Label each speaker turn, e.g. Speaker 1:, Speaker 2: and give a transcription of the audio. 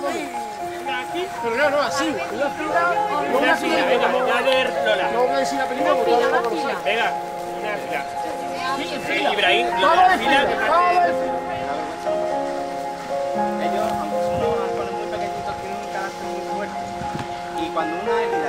Speaker 1: Pero no, así. Una fila.
Speaker 2: Una fila, venga, a ver Lola.
Speaker 1: No voy a decir la película.
Speaker 3: Una fila, una fila.
Speaker 2: Venga, una fila. Ibrahim,
Speaker 1: Todo
Speaker 2: la
Speaker 1: de
Speaker 2: fila.
Speaker 1: fila.
Speaker 4: Ellos, aunque son unos halcones muy pequeñitos, tienen un carácter muy fuerte. Y cuando una hélida